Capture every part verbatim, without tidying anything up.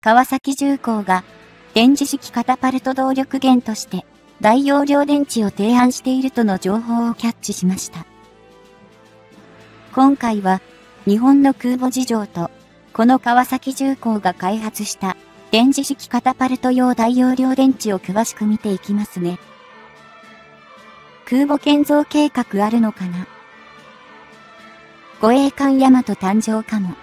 川崎重工が電磁式カタパルト動力源として大容量電池を提案しているとの情報をキャッチしました。今回は日本の空母事情とこの川崎重工が開発した電磁式カタパルト用大容量電池を詳しく見ていきますね。空母建造計画あるのかな？護衛艦大和誕生かも。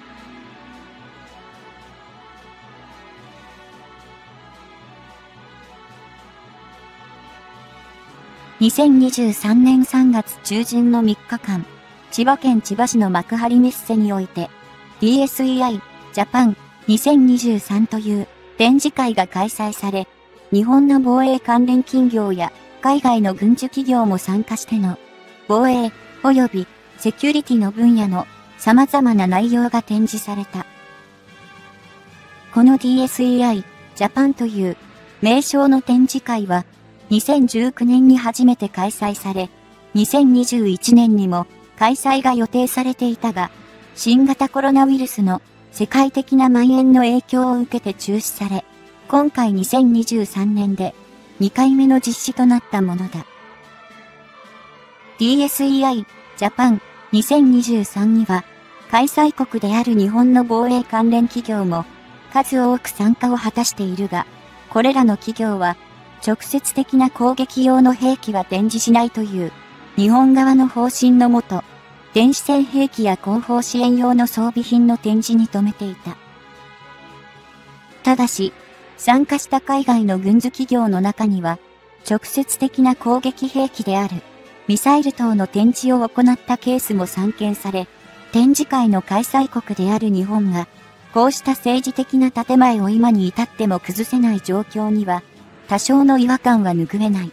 にせんにじゅうさんねんさんがつ中旬のみっかかん、千葉県千葉市の幕張メッセにおいて ディーエスイーアイ ジャパンにせんにじゅうさんという展示会が開催され、日本の防衛関連企業や海外の軍需企業も参加しての防衛及びセキュリティの分野の様々な内容が展示された。この ディーエスイーアイ ジャパンという名称の展示会はにせんじゅうきゅうねんに初めて開催され、にせんにじゅういちねんにも開催が予定されていたが、新型コロナウイルスの世界的な蔓延の影響を受けて中止され、今回にせんにじゅうさんねんでにかいめの実施となったものだ。ディーエスイーアイ ジャパンにせんにじゅうさんには、開催国である日本の防衛関連企業も数多く参加を果たしているが、これらの企業は直接的な攻撃用の兵器は展示しないという日本側の方針のもと、電子戦兵器や後方支援用の装備品の展示に留めていた。ただし、参加した海外の軍需企業の中には、直接的な攻撃兵器であるミサイル等の展示を行ったケースも散見され、展示会の開催国である日本が、こうした政治的な建前を今に至っても崩せない状況には、多少の違和感は拭えない。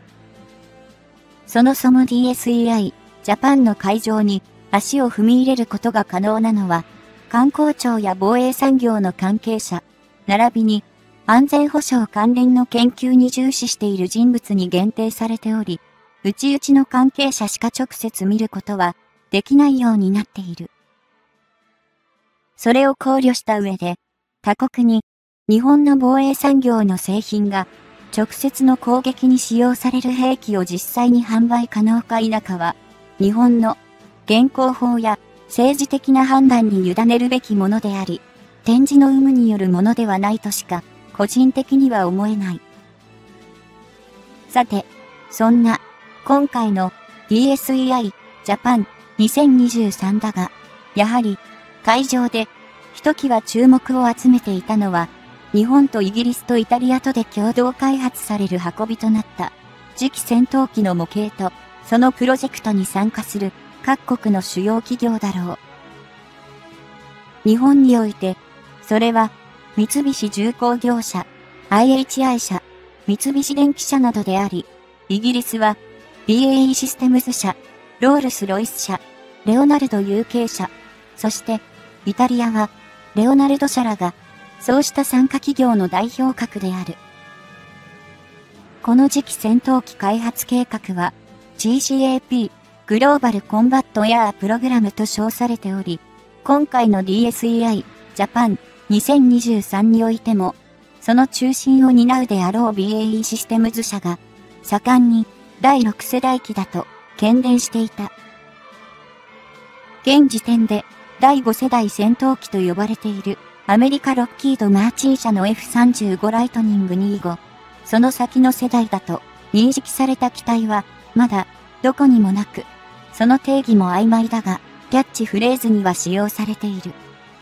そもそも ディーエスイーアイ ジャパンの会場に足を踏み入れることが可能なのは、観光庁や防衛産業の関係者、並びに安全保障関連の研究に重視している人物に限定されており、内々の関係者しか直接見ることはできないようになっている。それを考慮した上で、他国に日本の防衛産業の製品が直接の攻撃に使用される兵器を実際に販売可能か否かは、日本の現行法や政治的な判断に委ねるべきものであり、展示の有無によるものではないとしか個人的には思えない。さて、そんな今回の ディーエスイーアイ ジャパンにせんにじゅうさんだが、やはり会場でひときわ注目を集めていたのは、日本とイギリスとイタリアとで共同開発される運びとなった次期戦闘機の模型と、そのプロジェクトに参加する各国の主要企業だろう。日本において、それは三菱重工業社、アイエイチアイ 社、三菱電機社などであり、イギリスは ビーエーイー システムズ社、ロールス・ロイス社、レオナルド ユーケー 社、そしてイタリアはレオナルド社らが、そうした参加企業の代表格である。この次期戦闘機開発計画は ジーシーエーピー グローバルコンバットエアープログラムと称されており、今回の ディーエスイーアイ ジャパンにせんにじゅうさんにおいても、その中心を担うであろう ビーエーイー システムズ社が盛んにだいろく世代機だと喧伝していた。現時点でだいご世代戦闘機と呼ばれているアメリカロッキード・マーチン社の エフさんじゅうご ライトニングにじゅうご、その先の世代だと認識された機体はまだどこにもなく、その定義も曖昧だが、キャッチフレーズには使用されている。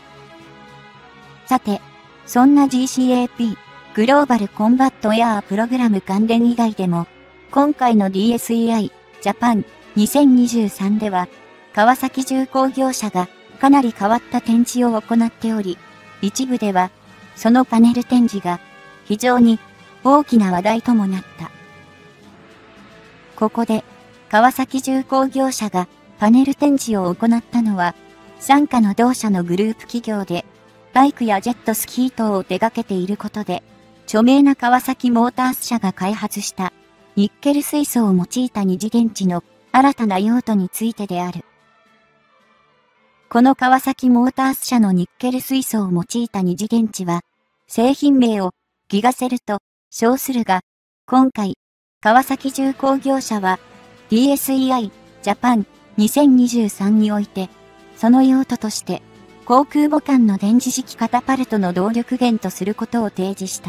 さて、そんな ジーシーエーピー グローバルコンバットエアープログラム関連以外でも、今回の ディーエスイーアイ ジャパンにせんにじゅうさんでは、川崎重工業社がかなり変わった展示を行っており、一部では、そのパネル展示が非常に大きな話題ともなった。ここで、川崎重工業社がパネル展示を行ったのは、傘下の同社のグループ企業で、バイクやジェットスキー等を手掛けていることで、著名な川崎モータース社が開発したニッケル水素を用いた二次電池の新たな用途についてである。この川崎モータース社のニッケル水素を用いた二次電池は、 製品名をギガセルと称するが、今回、川崎重工業者は ディーエスイーアイ ジャパンにせんにじゅうさんにおいて、その用途として、航空母艦の電磁式カタパルトの動力源とすることを提示した。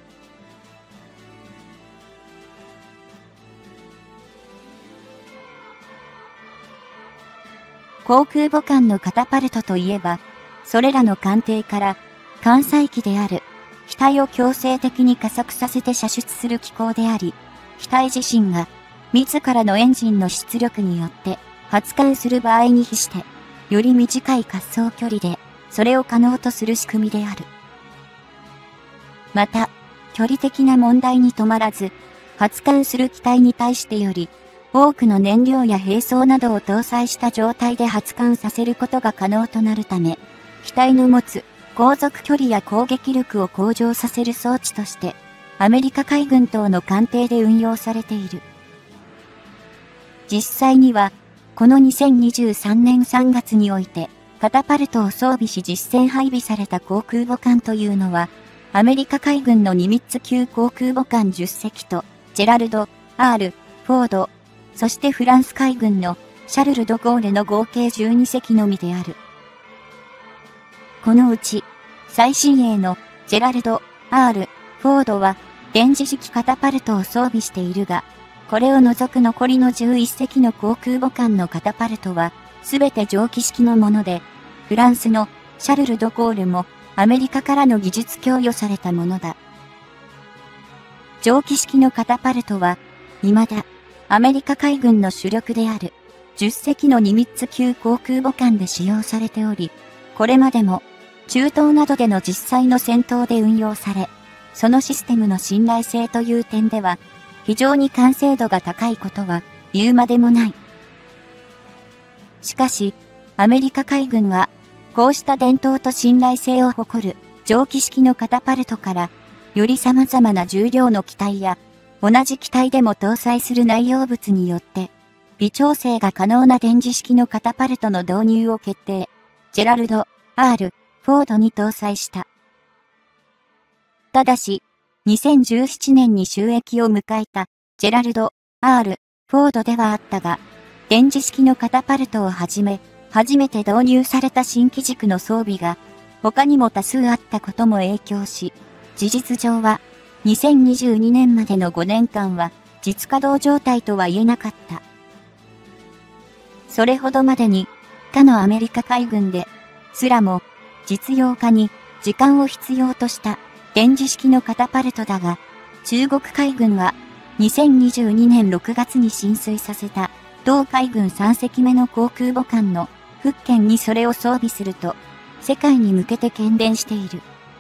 航空母艦のカタパルトといえば、それらの艦艇から艦載機である機体を強制的に加速させて射出する機構であり、機体自身が自らのエンジンの出力によって発艦する場合に比して、より短い滑走距離でそれを可能とする仕組みである。また、距離的な問題に止まらず、発艦する機体に対してより、多くの燃料や兵装などを搭載した状態で発艦させることが可能となるため、機体の持つ航続距離や攻撃力を向上させる装置として、アメリカ海軍等の艦艇で運用されている。実際には、このにせんにじゅうさんねんさんがつにおいて、カタパルトを装備し実戦配備された航空母艦というのは、アメリカ海軍のニミッツ級航空母艦じゅっせきと、ジェラルド、アール、フォード、そしてフランス海軍のシャルル・ド・ゴーレの合計じゅうにせきのみである。このうち、最新鋭のジェラルド、アール、フォードは電磁式カタパルトを装備しているが、これを除く残りのじゅういっせきの航空母艦のカタパルトは、すべて蒸気式のもので、フランスのシャルル・ド・ゴールもアメリカからの技術供与されたものだ。蒸気式のカタパルトは、未だ、アメリカ海軍の主力であるじゅっせきのニミッツ級航空母艦で使用されており、これまでも中東などでの実際の戦闘で運用され、そのシステムの信頼性という点では、非常に完成度が高いことは言うまでもない。しかし、アメリカ海軍は、こうした伝統と信頼性を誇る蒸気式のカタパルトから、より様々な重量の機体や、同じ機体でも搭載する内容物によって、微調整が可能な電磁式のカタパルトの導入を決定。ジェラルド、アール、フォードに搭載した。ただし、にせんじゅうななねんに就役を迎えた、ジェラルド、アール、フォードではあったが、電磁式のカタパルトをはじめ、初めて導入された新機軸の装備が、他にも多数あったことも影響し、事実上は、にせんにじゅうにねんまでのごねんかんは、実稼働状態とは言えなかった。それほどまでに、他のアメリカ海軍で、すらも、実用化に時間を必要とした電磁式のカタパルトだが、中国海軍は、にせんにじゅうにねんろくがつに進水させた、同海軍さんせきめの航空母艦の福建にそれを装備すると、世界に向けて喧伝している。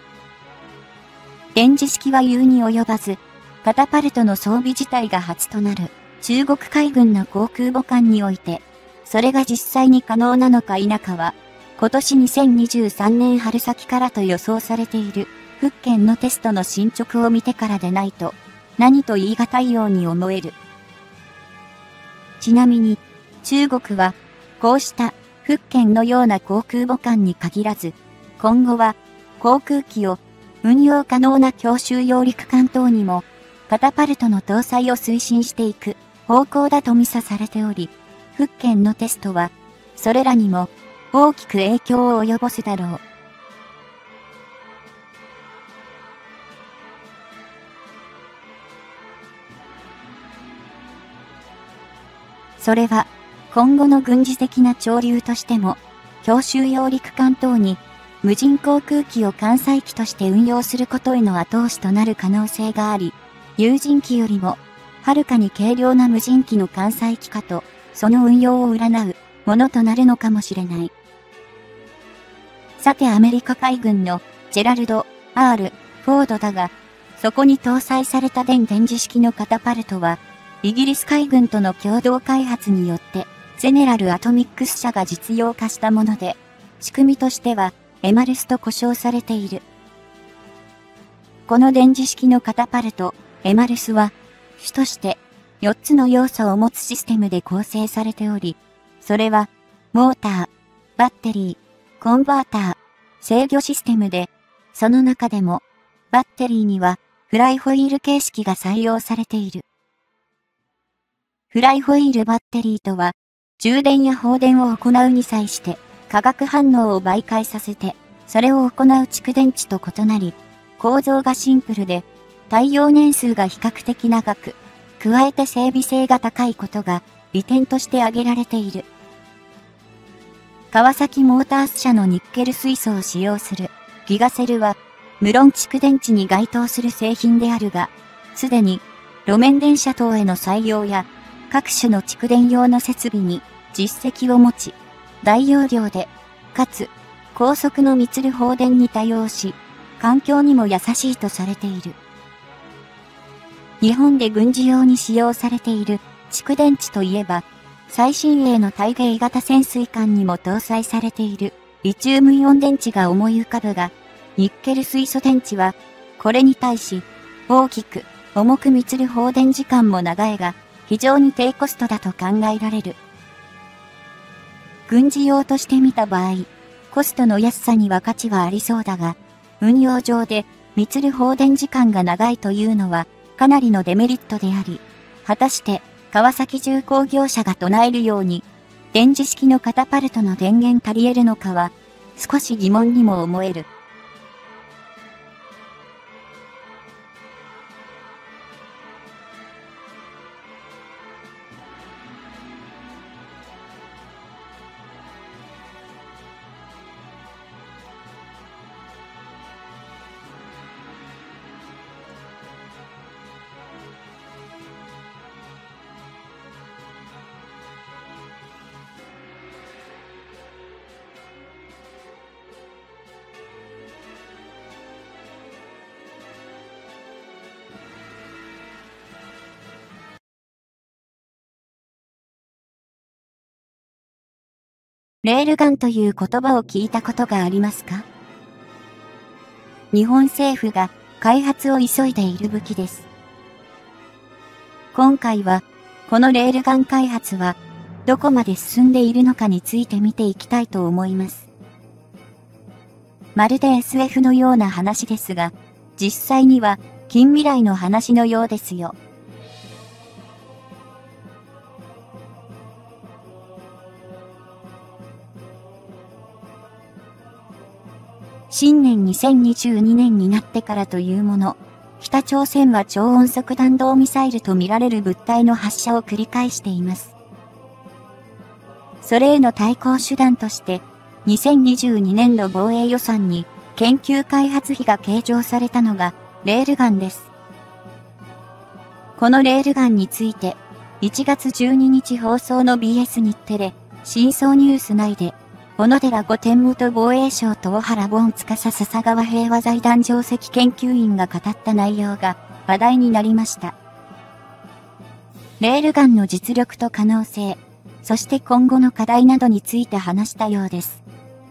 電磁式は言うに及ばず、カタパルトの装備自体が初となる中国海軍の航空母艦において、それが実際に可能なのか否かは、今年にせんにじゅうさんねん春先からと予想されている福建のテストの進捗を見てからでないと、何と言い難いように思える。ちなみに、中国は、こうした福建のような航空母艦に限らず、今後は航空機を運用可能な強襲揚陸艦等にも、カタパルトの搭載を推進していく方向だと見さされており、福建のテストは、それらにも大きく影響を及ぼすだろう。それは、今後の軍事的な潮流としても、強襲揚陸艦等に、無人航空機を艦載機として運用することへの後押しとなる可能性があり、有人機よりも、はるかに軽量な無人機の艦載機化と、その運用を占うものとなるのかもしれない。さてアメリカ海軍のジェラルド、アール、フォードだが、そこに搭載された電電磁式のカタパルトは、イギリス海軍との共同開発によって、ゼネラルアトミックス社が実用化したもので、仕組みとしては、エマルスと呼称されている。この電磁式のカタパルト、エマルスは、主としてよっつの要素を持つシステムで構成されており、それは、モーター、バッテリー、コンバーター、制御システムで、その中でもバッテリーにはフライホイール形式が採用されている。フライホイールバッテリーとは、充電や放電を行うに際して、化学反応を媒介させて、それを行う蓄電池と異なり、構造がシンプルで、耐用年数が比較的長く、加えて整備性が高いことが利点として挙げられている。川崎モータース社のニッケル水素を使用するギガセルは、無論蓄電池に該当する製品であるが、すでに路面電車等への採用や各種の蓄電用の設備に実績を持ち、大容量で、かつ高速の密る放電に対応し、環境にも優しいとされている。日本で軍事用に使用されている蓄電池といえば、最新鋭の対米型潜水艦にも搭載されているリチウムイオン電池が思い浮かぶが、ニッケル水素電池は、これに対し、大きく、重く密る放電時間も長いが、非常に低コストだと考えられる。軍事用として見た場合、コストの安さには価値はありそうだが、運用上で密る放電時間が長いというのは、かなりのデメリットであり、果たして、川崎重工業者が唱えるように、電磁式のカタパルトの電源足り得るのかは、少し疑問にも思える。レールガンという言葉を聞いたことがありますか？日本政府が開発を急いでいる武器です。今回は、このレールガン開発は、どこまで進んでいるのかについて見ていきたいと思います。まるで エスエフ のような話ですが、実際には近未来の話のようですよ。新年にせんにじゅうにねんになってからというもの、北朝鮮は超音速弾道ミサイルとみられる物体の発射を繰り返しています。それへの対抗手段として、にせんにじゅうにねんの防衛予算に研究開発費が計上されたのがレールガンです。このレールガンについて、いちがつじゅうににち放送の ビーエス 日テレ、深層ニュース内で、小野寺御殿元防衛省と小原凡司笹川平和財団上席研究員が語った内容が話題になりました。レールガンの実力と可能性、そして今後の課題などについて話したようです。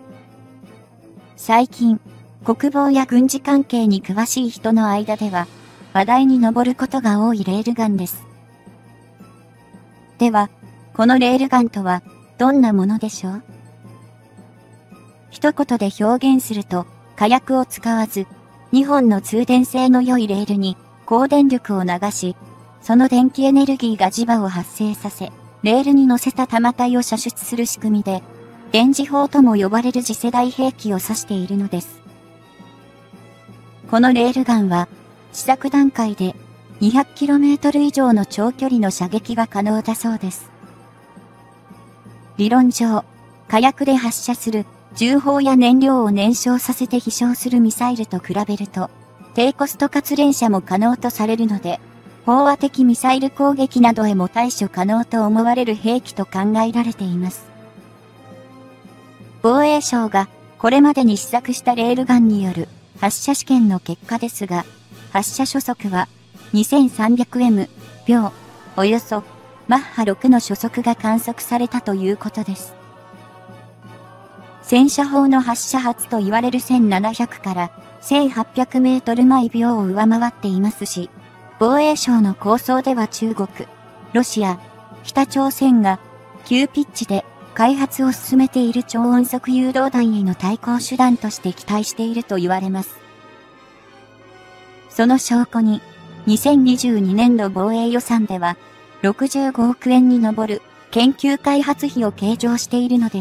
最近、国防や軍事関係に詳しい人の間では、話題に上ることが多いレールガンです。では、このレールガンとはどんなものでしょう？一言で表現すると、火薬を使わず、にほんの通電性の良いレールに高電力を流し、その電気エネルギーが磁場を発生させ、レールに乗せた弾体を射出する仕組みで、電磁砲とも呼ばれる次世代兵器を指しているのです。このレールガンは、試作段階で にひゃくキロメートル 以上の長距離の射撃が可能だそうです。理論上、火薬で発射する銃砲や燃料を燃焼させて飛翔するミサイルと比べると、低コストかつ連射も可能とされるので、飽和的ミサイル攻撃などへも対処可能と思われる兵器と考えられています。防衛省がこれまでに試作したレールガンによる発射試験の結果ですが、発射初速は にせんさんびゃくエム 秒、およそマッハろくの初速が観測されたということです。戦車砲の発射発と言われるせんななひゃくからせんはっぴゃくメートル毎秒を上回っていますし、防衛省の構想では中国、ロシア、北朝鮮が急ピッチで開発を進めている超音速誘導弾への対抗手段として期待していると言われます。 その証拠に、にせんにじゅうにねんど防衛予算では、ろくじゅうごおくえんに上る研究開発費を計上しているのです。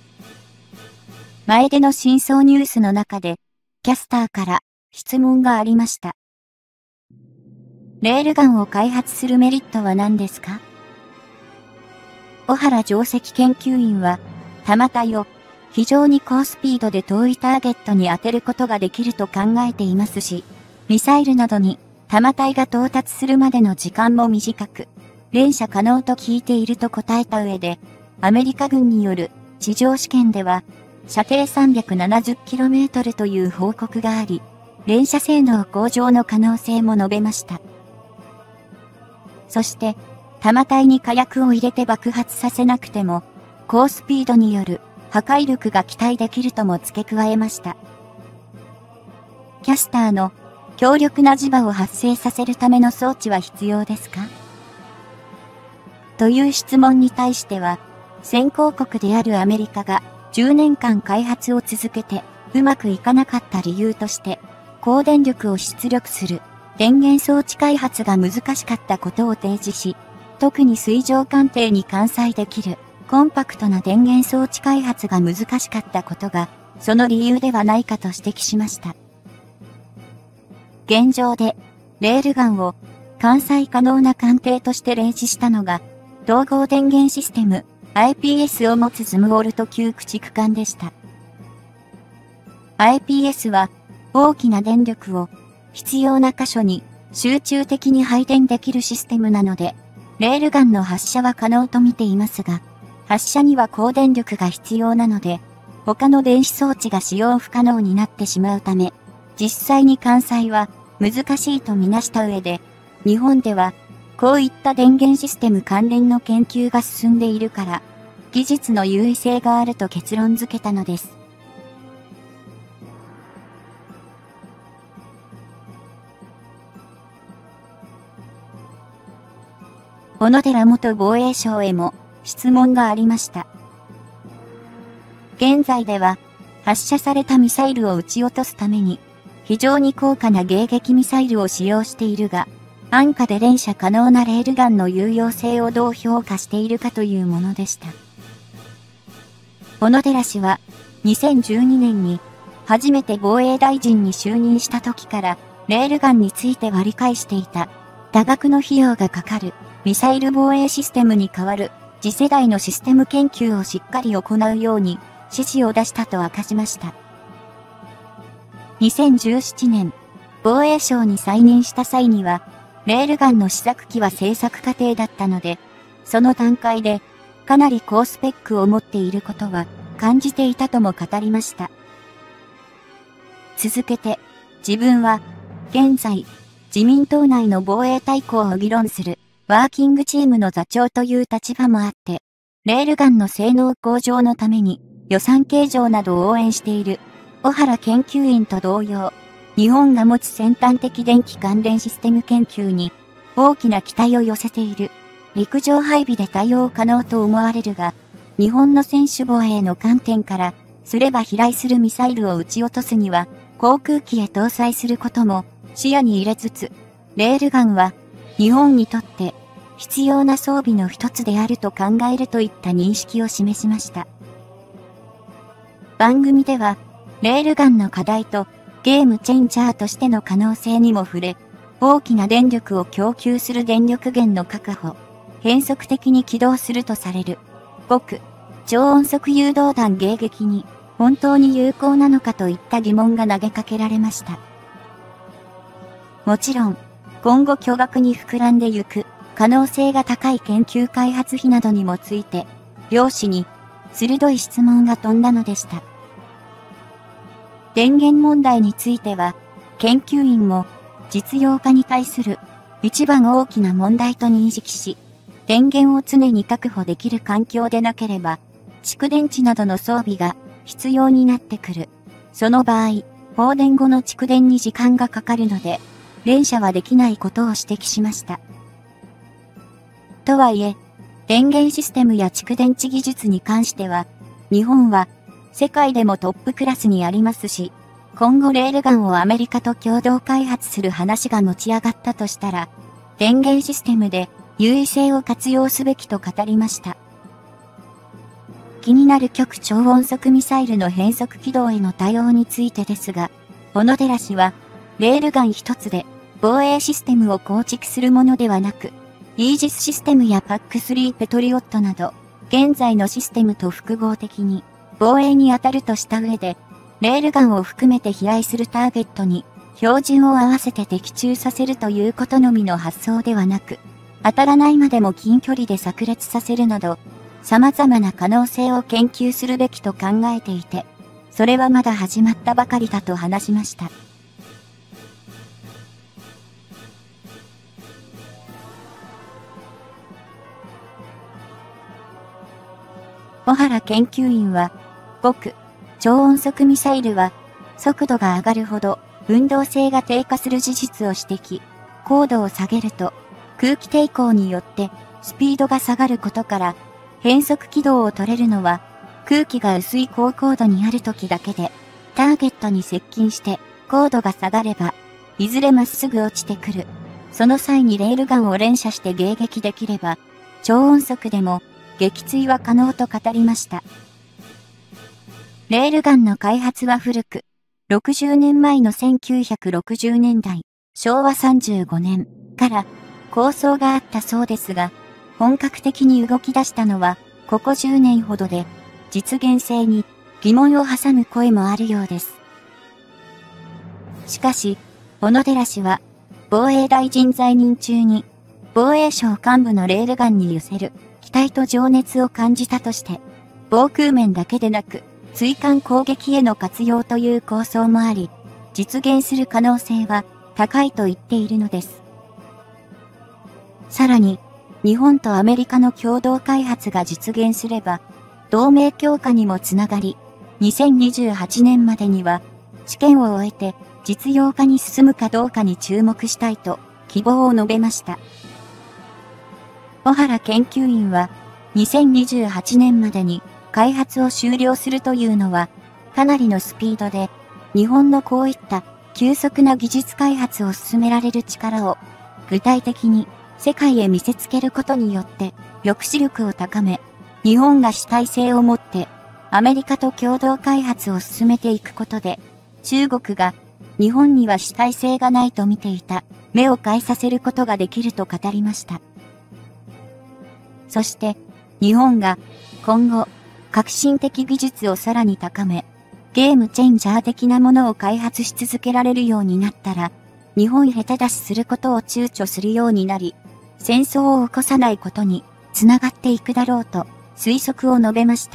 前での真相ニュースの中で、キャスターから質問がありました。レールガンを開発するメリットは何ですか？小原上席研究員は、弾体を非常に高スピードで遠いターゲットに当てることができると考えていますし、ミサイルなどに弾体が到達するまでの時間も短く、連射可能と聞いていると答えた上で、アメリカ軍による地上試験では、射程 さんびゃくななじゅっキロメートル という報告があり、連射性能向上の可能性も述べました。そして、弾体に火薬を入れて爆発させなくても、高スピードによる破壊力が期待できるとも付け加えました。キャスターの強力な磁場を発生させるための装置は必要ですか？という質問に対しては、先行国であるアメリカがじゅうねんかん開発を続けてうまくいかなかった理由として、高電力を出力する電源装置開発が難しかったことを提示し、特に水上艦艇に艦載できるコンパクトな電源装置開発が難しかったことが、その理由ではないかと指摘しました。現状で、レールガンを艦載可能な艦艇として例示したのが、統合電源システム アイピーエス を持つズムウォルト級駆逐艦でした。アイピーエス は大きな電力を必要な箇所に集中的に配電できるシステムなので、レールガンの発射は可能と見ていますが、発射には高電力が必要なので、他の電子装置が使用不可能になってしまうため、実際に艦載は難しいとみなした上で、日本ではこういった電源システム関連の研究が進んでいるから、技術の優位性があると結論付けたのです。小野寺元防衛相へも質問がありました。現在では発射されたミサイルを撃ち落とすために非常に高価な迎撃ミサイルを使用しているが、安価で連射可能なレールガンの有用性をどう評価しているかというものでした。小野寺氏はにせんじゅうにねんに初めて防衛大臣に就任した時からレールガンについては理解していた。多額の費用がかかるミサイル防衛システムに代わる次世代のシステム研究をしっかり行うように指示を出したと明かしました。にせんじゅうななねん、防衛省に再任した際には、レールガンの試作機は製作過程だったので、その段階でかなり高スペックを持っていることは感じていたとも語りました。続けて、自分は現在、自民党内の防衛大綱を議論するワーキングチームの座長という立場もあって、レールガンの性能向上のために予算計上などを応援している小原研究員と同様、日本が持つ先端的電気関連システム研究に大きな期待を寄せている。陸上配備で対応可能と思われるが、日本の専守防衛の観点からすれば飛来するミサイルを撃ち落とすには航空機へ搭載することも視野に入れつつ、レールガンは日本にとって必要な装備の一つであると考えるといった認識を示しました。番組では、レールガンの課題とゲームチェンジャーとしての可能性にも触れ、大きな電力を供給する電力源の確保、変則的に起動するとされる極超音速誘導弾迎撃に本当に有効なのかといった疑問が投げかけられました。もちろん、今後巨額に膨らんでゆく可能性が高い研究開発費などにもついて、両氏に鋭い質問が飛んだのでした。電源問題については、研究員も実用化に対する一番大きな問題と認識し、電源を常に確保できる環境でなければ、蓄電池などの装備が必要になってくる。その場合、放電後の蓄電に時間がかかるので、連射はできないことを指摘しました。とはいえ、電源システムや蓄電池技術に関しては、日本は世界でもトップクラスにありますし、 今後レールガンをアメリカと共同開発する話が持ち上がったとしたら、電源システムで優位性を活用すべきと語りました。気になる極超音速ミサイルの変速軌道への対応についてですが、小野寺氏は、レールガン一つで防衛システムを構築するものではなく、イージスシステムやパックスリーペトリオットなど、現在のシステムと複合的に防衛に当たるとした上で、レールガンを含めて飛来するターゲットに標準を合わせて的中させるということのみの発想ではなく、当たらないまでも近距離で炸裂させるなど、様々な可能性を研究するべきと考えていて、それはまだ始まったばかりだと話しました。小原研究員は、極超音速ミサイルは、速度が上がるほど運動性が低下する事実を指摘。高度を下げると、空気抵抗によってスピードが下がることから、変速軌道を取れるのは、空気が薄い高高度にある時だけで、ターゲットに接近して高度が下がれば、いずれまっすぐ落ちてくる。その際にレールガンを連射して迎撃できれば、超音速でも撃墜は可能と語りました。レールガンの開発は古く、ろくじゅうねんまえのせんきゅうひゃくろくじゅうねんだい、しょうわさんじゅうごねんから構想があったそうですが、本格的に動き出したのはここじゅうねんほどで、実現性に疑問を挟む声もあるようです。しかし、小野寺氏は防衛大臣在任中に防衛省幹部のレールガンに寄せる期待と情熱を感じたとして、防空面だけでなく追艦攻撃への活用という構想もあり、実現する可能性は高いと言っているのです。さらに、日本とアメリカの共同開発が実現すれば、同盟強化にもつながり、にせんにじゅうはちねんまでには試験を終えて実用化に進むかどうかに注目したいと希望を述べました。小原研究員は、にせんにじゅうはちねんまでに開発を終了するというのは、かなりのスピードで、日本のこういった急速な技術開発を進められる力を、具体的に世界へ見せつけることによって、抑止力を高め、日本が主体性を持って、アメリカと共同開発を進めていくことで、中国が日本には主体性がないと見ていた目を変えさせることができると語りました。そして、日本が今後、革新的技術をさらに高め、ゲームチェンジャー的なものを開発し続けられるようになったら、日本下手出しすることを躊躇するようになり、戦争を起こさないことにつながっていくだろうと推測を述べました。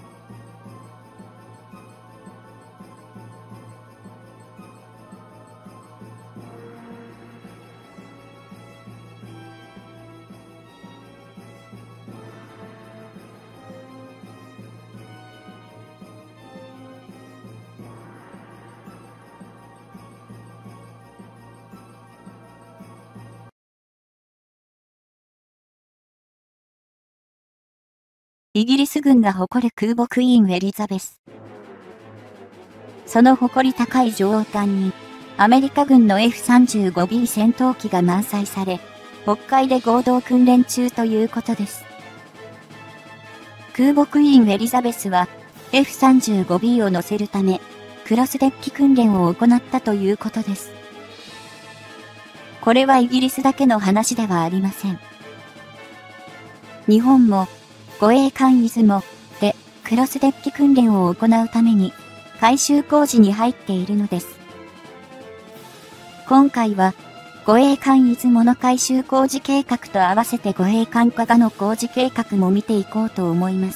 イギリス軍が誇る空母クイーンエリザベス。その誇り高い上艦に、アメリカ軍の エフさんじゅうごビー 戦闘機が満載され、北海で合同訓練中ということです。空母クイーンエリザベスは、エフさんじゅうごビー を乗せるため、クロスデッキ訓練を行ったということです。これはイギリスだけの話ではありません。日本も、護衛艦出雲でクロスデッキ訓練を行うために改修工事に入っているのです。今回は護衛艦出雲の改修工事計画と合わせて護衛艦加賀の工事計画も見ていこうと思います。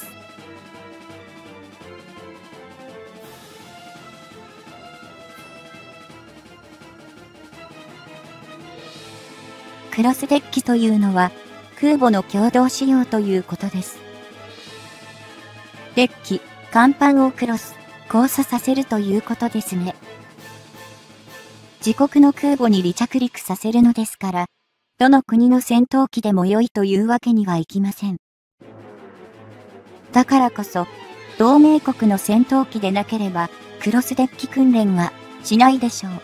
クロスデッキというのは空母の共同使用ということです。デッキ、甲板をクロス、交差させるということですね。自国の空母に離着陸させるのですから、どの国の戦闘機でも良いというわけにはいきません。だからこそ、同盟国の戦闘機でなければクロスデッキ訓練はしないでしょう。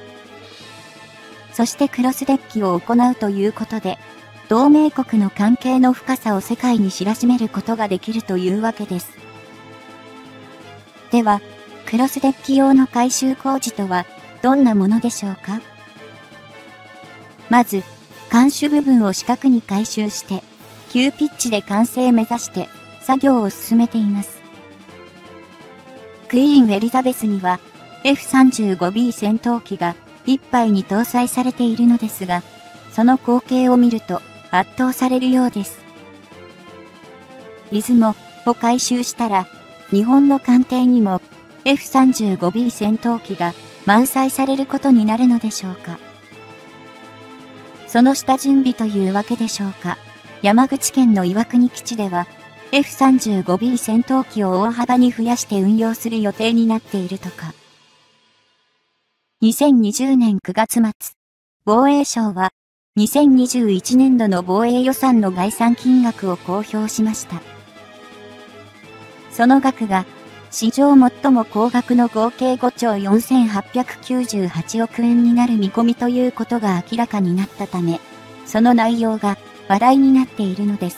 そしてクロスデッキを行うということで、同盟国の関係の深さを世界に知らしめることができるというわけです。では、クロスデッキ用の改修工事とはどんなものでしょうか？まず、艦首部分を四角に改修して、急ピッチで完成目指して作業を進めています。クイーンエリザベスには エフさんじゅうごビー 戦闘機がいっぱいに搭載されているのですが、その光景を見ると圧倒されるようです。出雲を改修したら、日本の艦艇にも エフさんじゅうごビー 戦闘機が満載されることになるのでしょうか。その下準備というわけでしょうか。山口県の岩国基地では エフさんじゅうごビー 戦闘機を大幅に増やして運用する予定になっているとか。にせんにじゅうねんくがつ末、防衛省はにせんにじゅういちねんどの防衛予算の概算金額を公表しました。その額が史上最も高額の合計ごちょうよんせんはっぴゃくきゅうじゅうはちおくえんになる見込みということが明らかになったため、その内容が話題になっているのです。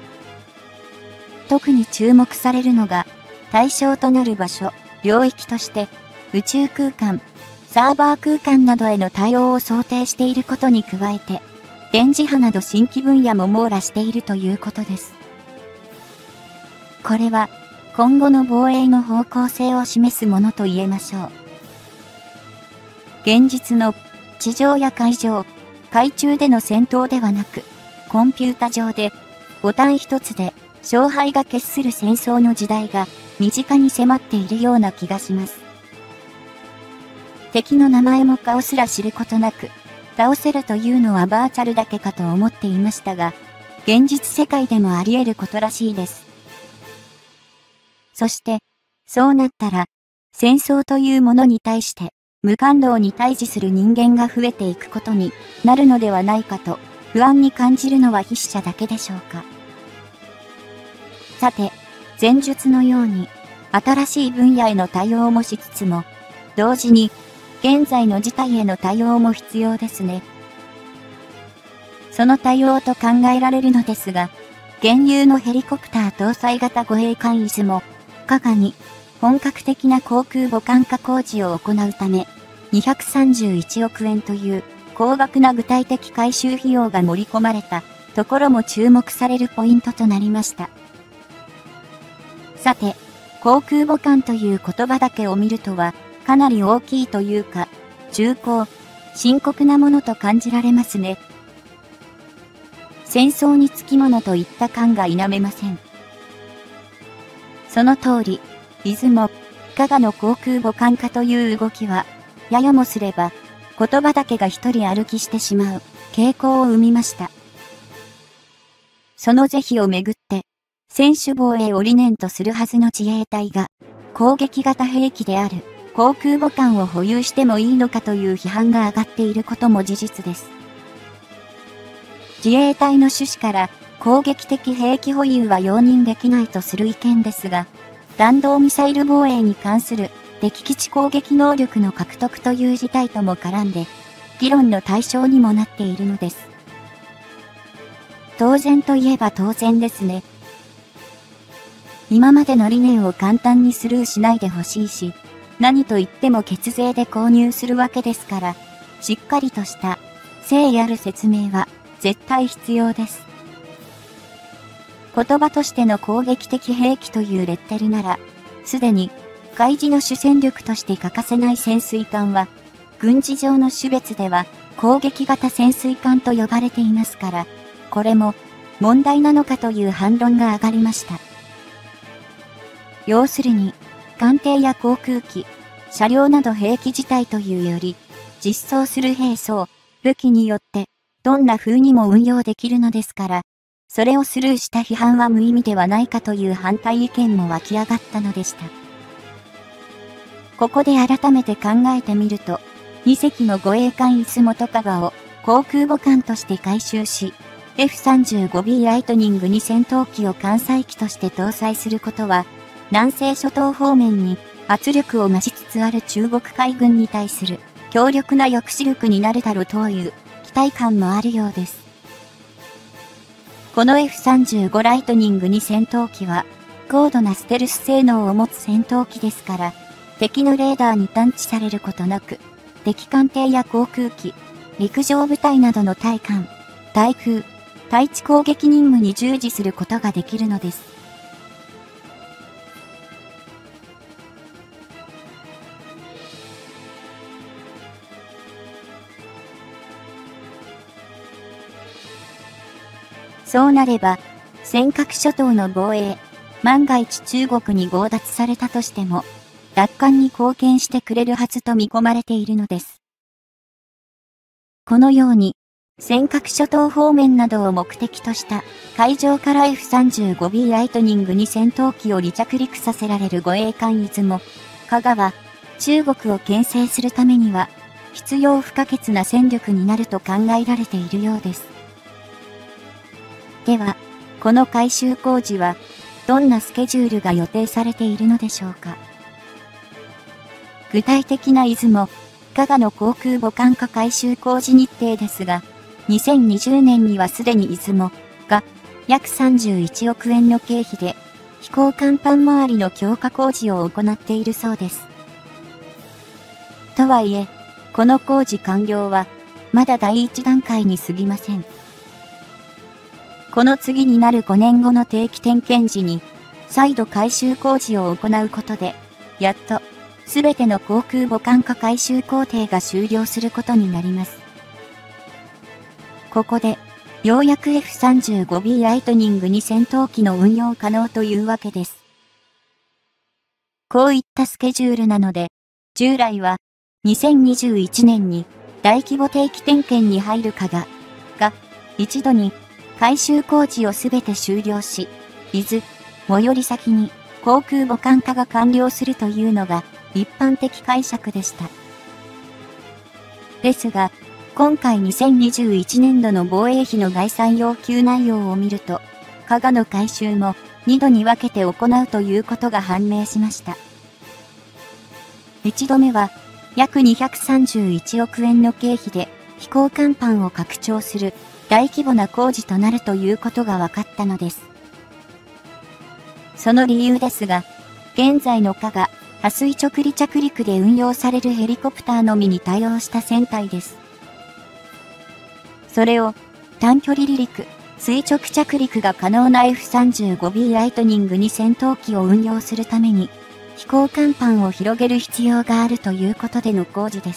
特に注目されるのが、対象となる場所、領域として、宇宙空間、サーバー空間などへの対応を想定していることに加えて、電磁波など新規分野も網羅しているということです。これは、今後の防衛の方向性を示すものと言えましょう。現実の地上や海上、海中での戦闘ではなく、コンピュータ上でボタン一つで勝敗が決する戦争の時代が身近に迫っているような気がします。敵の名前も顔すら知ることなく、倒せるというのはバーチャルだけかと思っていましたが、現実世界でもあり得ることらしいです。そして、そうなったら、戦争というものに対して、無感動に対峙する人間が増えていくことになるのではないかと、不安に感じるのは筆者だけでしょうか。さて、前述のように、新しい分野への対応もしつつも、同時に、現在の事態への対応も必要ですね。その対応と考えられるのですが、現有のヘリコプター搭載型護衛艦出雲、加賀に本格的な航空母艦化工事を行うため、にひゃくさんじゅういちおくえんという高額な具体的改修費用が盛り込まれたところも注目されるポイントとなりました。さて、航空母艦という言葉だけを見るとはかなり大きいというか、重厚、深刻なものと感じられますね。戦争につきものといった感が否めません。その通り、出雲、加賀の航空母艦化という動きは、ややもすれば、言葉だけが一人歩きしてしまう傾向を生みました。その是非をめぐって、専守防衛を理念とするはずの自衛隊が、攻撃型兵器である航空母艦を保有してもいいのかという批判が上がっていることも事実です。自衛隊の趣旨から、攻撃的兵器保有は容認できないとする意見ですが、弾道ミサイル防衛に関する敵基地攻撃能力の獲得という事態とも絡んで、議論の対象にもなっているのです。当然といえば当然ですね。今までの理念を簡単にスルーしないでほしいし、何と言っても血税で購入するわけですから、しっかりとした誠意ある説明は絶対必要です。言葉としての攻撃的兵器というレッテルなら、すでに海事の主戦力として欠かせない潜水艦は、軍事上の種別では攻撃型潜水艦と呼ばれていますから、これも問題なのかという反論が上がりました。要するに、艦艇や航空機、車両など兵器自体というより、実装する兵装、武器によって、どんな風にも運用できるのですから、それをスルーした批判は無意味ではないかという反対意見も湧き上がったのでした。ここで改めて考えてみると、にせきの護衛艦出雲と加賀を航空母艦として改修し、エフさんじゅうごビー ライトニングに戦闘機を艦載機として搭載することは、南西諸島方面に圧力を増しつつある中国海軍に対する強力な抑止力になるだろうという期待感もあるようです。この エフさんじゅうご ライトニングに戦闘機は高度なステルス性能を持つ戦闘機ですから、敵のレーダーに探知されることなく、敵艦艇や航空機、陸上部隊などの対艦、対空、対地攻撃任務に従事することができるのです。そうなれば、尖閣諸島の防衛、万が一中国に強奪されたとしても、奪還に貢献してくれるはずと見込まれているのです。このように、尖閣諸島方面などを目的とした海上から エフさんじゅうごビー ライトニングに戦闘機を離着陸させられる護衛艦出雲、加賀は、中国を牽制するためには、必要不可欠な戦力になると考えられているようです。では、この改修工事は、どんなスケジュールが予定されているのでしょうか。具体的な出雲、加賀の航空母艦化改修工事日程ですが、にせんにじゅうねんにはすでに出雲が約さんじゅういちおくえんの経費で飛行甲板周りの強化工事を行っているそうです。とはいえ、この工事完了はまだ第一段階に過ぎません。この次になるごねんごの定期点検時に再度改修工事を行うことで、やっとすべての航空母艦化改修工程が終了することになります。ここで、ようやく エフさんじゅうごビー ライトニングに戦闘機の運用可能というわけです。こういったスケジュールなので、従来はにせんにじゅういちねんに大規模定期点検に入る加賀が一度に改修工事をすべて終了し、伊豆、最寄り先に航空母艦化が完了するというのが一般的解釈でした。ですが、今回にせんにじゅういちねんどの防衛費の概算要求内容を見ると、加賀の改修もにどに分けて行うということが判明しました。いちどめは約にひゃくさんじゅういちおくえんの経費で飛行甲板を拡張する大規模な工事となるということが分かったのです。その理由ですが、現在の加賀、波水直離着陸で運用されるヘリコプターのみに対応した船体です。それを短距離離陸、垂直着陸が可能な エフさんじゅうごビー ライトニングに戦闘機を運用するために、飛行甲板を広げる必要があるということでの工事です。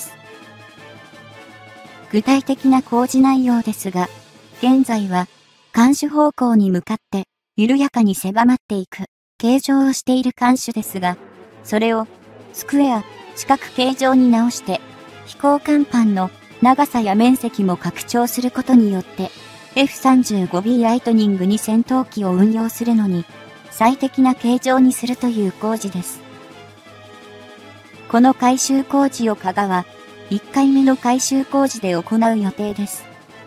具体的な工事内容ですが、現在は、艦首方向に向かって、緩やかに狭まっていく、形状をしている艦首ですが、それを、スクエア、四角形状に直して、飛行甲板の長さや面積も拡張することによって、エフさんじゅうごビー ライトニングに戦闘機を運用するのに、最適な形状にするという工事です。この改修工事を加賀は、いっかいめの改修工事で行う予定です。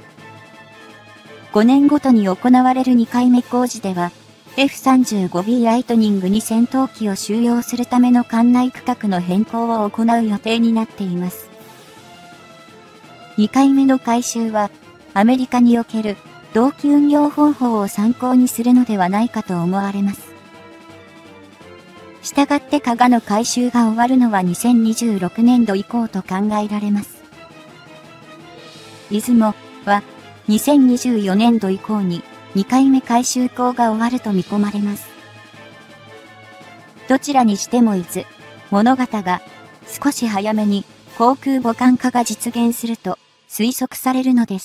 ごねんごとに行われるにかいめ工事では、エフさんじゅうごビー ライトニングに戦闘機を収容するための艦内区画の変更を行う予定になっています。にかいめの改修は、アメリカにおける同期運用方法を参考にするのではないかと思われます。したがって加賀の改修が終わるのはにせんにじゅうろくねんど以降と考えられます。出雲はにせんにじゅうよねんど以降ににかいめ改修工が終わると見込まれます。どちらにしても伊豆、物語が少し早めに航空母艦化が実現すると推測されるのです。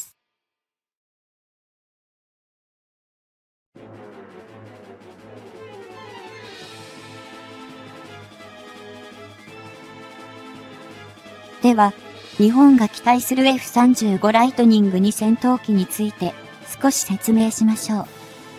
では、日本が期待する エフさんじゅうご ライトニングに戦闘機について少し説明しましょう。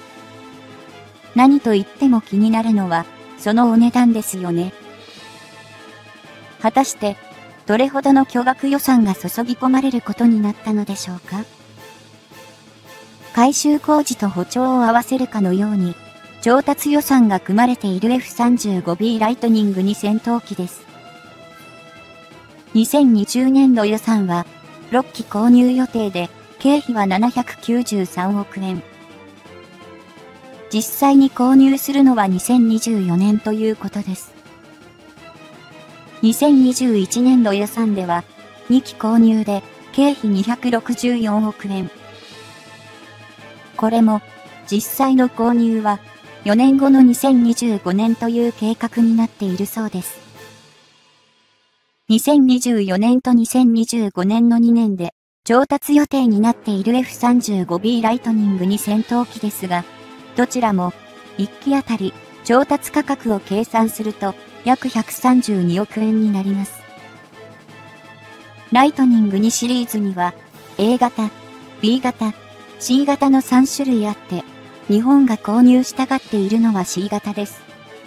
何と言っても気になるのは、そのお値段ですよね。果たして、どれほどの巨額予算が注ぎ込まれることになったのでしょうか。改修工事と補償を合わせるかのように、 調達予算が組まれている エフさんじゅうごビー ライトニングに戦闘機です。にせんにじゅうねんど予算はろっき購入予定で、経費はななひゃくきゅうじゅうさんおくえん。実際に購入するのはにせんにじゅうよねんということです。にせんにじゅういちねんど予算ではにき購入で経費にひゃくろくじゅうよんおくえん。これも実際の購入はよねんごのにせんにじゅうごねんという計画になっているそうです。にせんにじゅうよねんとにせんにじゅうごねんのにねんで調達予定になっている エフさんじゅうごビー ライトニングに戦闘機ですが、どちらもいっきあたり調達価格を計算すると約ひゃくさんじゅうにおくえんになります。ライトニングにシリーズには エー 型、ビー 型、シー 型のさんしゅるいあって、日本が購入したがっているのは シー 型です。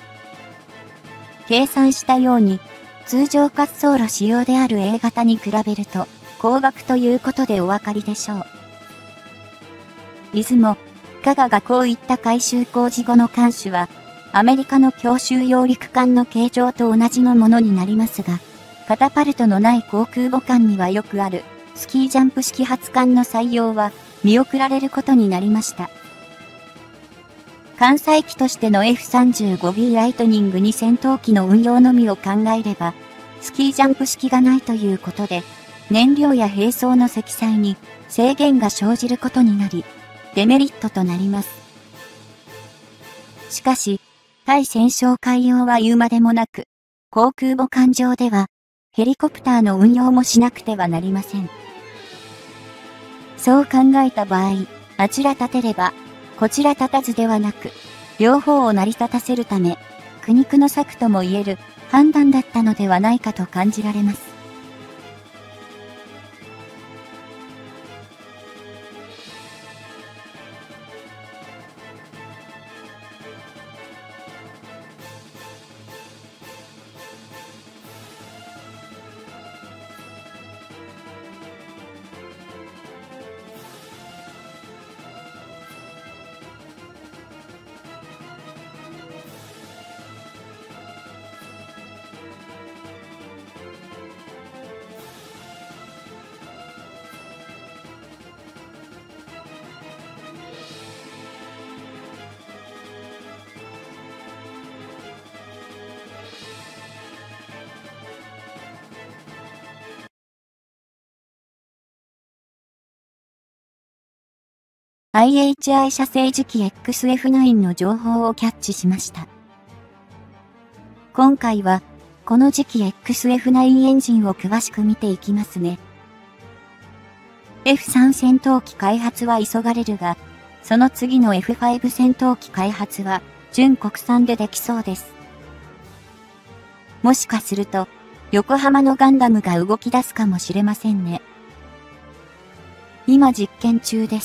計算したように、通常滑走路仕様である エー 型に比べると高額ということでお分かりでしょう。出雲、加賀がこういった改修工事後の艦首は、アメリカの強襲揚陸艦の形状と同じのものになりますが、カタパルトのない航空母艦にはよくあるスキージャンプ式発艦の採用は見送られることになりました。艦載機としての エフさんじゅうごビー ライトニングに戦闘機の運用のみを考えれば、スキージャンプ式がないということで、燃料や兵装の積載に制限が生じることになり、デメリットとなります。しかし、対戦勝海洋は言うまでもなく、航空母艦上では、ヘリコプターの運用もしなくてはなりません。そう考えた場合、あちら立てれば、こちら立たずではなく、両方を成り立たせるため、苦肉の策とも言える判断だったのではないかと感じられます。アイエイチアイ 射星次期 エックスエフナイン の情報をキャッチしました。今回は、この次期 エックスエフナイン エンジンを詳しく見ていきますね。エフスリー 戦闘機開発は急がれるが、その次の エフファイブ 戦闘機開発は、純国産でできそうです。もしかすると、横浜のガンダムが動き出すかもしれませんね。今実験中です。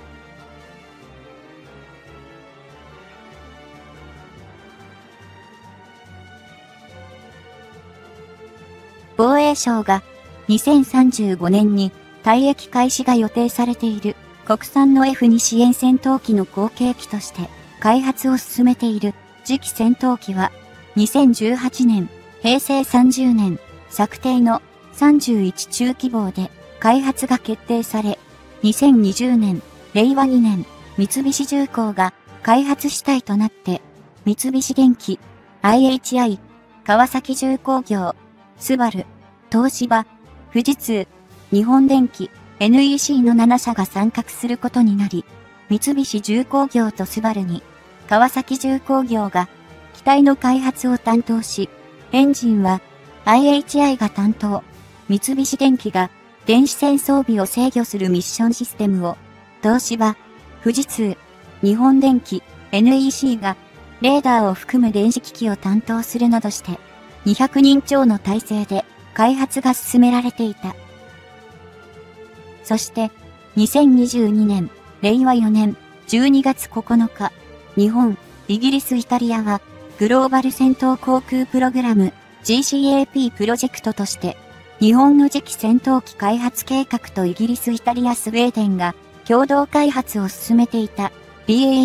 防衛省がにせんさんじゅうごねんに退役開始が予定されている国産の エフツー 支援戦闘機の後継機として開発を進めている次期戦闘機はにせんじゅうはちねん、へいせいさんじゅうねん策定のさんじゅういち中規模で開発が決定され、にせんにじゅうねん、れいわにねん、三菱重工が開発主体となって三菱電機、アイエイチアイ、川崎重工業、スバル、東芝、富士通、日本電機、エヌイーシー のななしゃが参画することになり、三菱重工業とスバルに、川崎重工業が機体の開発を担当し、エンジンは アイエイチアイ が担当、三菱電機が電子戦装備を制御するミッションシステムを、東芝、富士通、日本電機、エヌイーシー がレーダーを含む電子機器を担当するなどして、にひゃくにん超の体制で開発が進められていた。そして、にせんにじゅうにねん、れいわよねん、じゅうにがつここのか、日本、イギリス、イタリアは、グローバル戦闘航空プログラム ジーシーエーピー プロジェクトとして、日本の次期戦闘機開発計画とイギリス、イタリア、スウェーデンが共同開発を進めていた ビーエーイー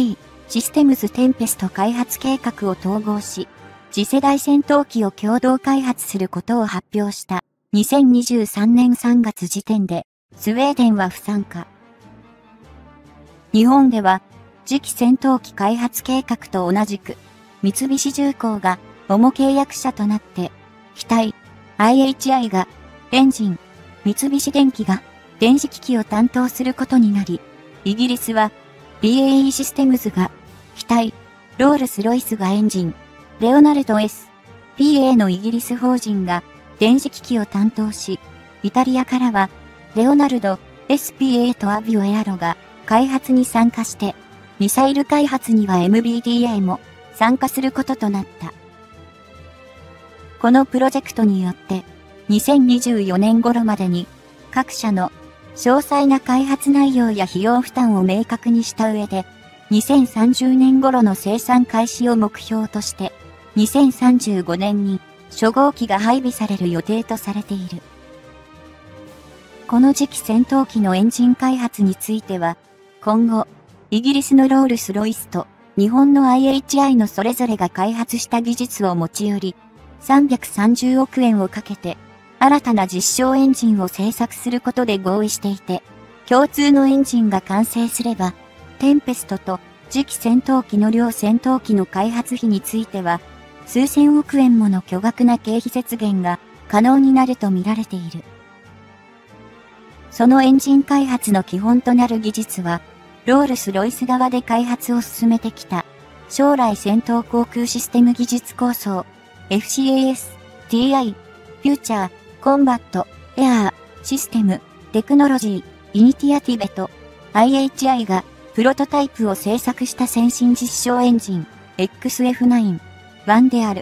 システムズテンペスト開発計画を統合し、次世代戦闘機を共同開発することを発表したにせんにじゅうさんねんさんがつ時点で、スウェーデンは不参加。日本では、次期戦闘機開発計画と同じく、三菱重工が主契約者となって、機体、アイエイチアイ がエンジン、三菱電機が電子機器を担当することになり、イギリスは ビーエーイー システムズが機体、ロールスロイスがエンジン、レオナルド エスピーエー のイギリス法人が電子機器を担当し、イタリアからはレオナルド エスピーエー とアビオエアロが開発に参加して、ミサイル開発には エムビーディーエー も参加することとなった。このプロジェクトによって、にせんにじゅうよねん頃までに各社の詳細な開発内容や費用負担を明確にした上で、にせんさんじゅうねん頃の生産開始を目標として、にせんさんじゅうごねんに初号機が配備される予定とされている。この次期戦闘機のエンジン開発については、今後、イギリスのロールスロイスと日本の アイエイチアイ のそれぞれが開発した技術を持ち寄り、さんびゃくさんじゅうおくえんをかけて、新たな実証エンジンを製作することで合意していて、共通のエンジンが完成すれば、テンペストと次期戦闘機の両戦闘機の開発費については、数千億円もの巨額な経費節減が可能になると見られている。そのエンジン開発の基本となる技術は、ロールスロイス側で開発を進めてきた、将来戦闘航空システム技術構想、エフシーエーエス、ティーアイ、フューチャー、コンバット、エアー、システム、テクノロジー、イニティアティベと アイエイチアイ がプロトタイプを製作した先進実証エンジン エックスエフナイン、ワン である。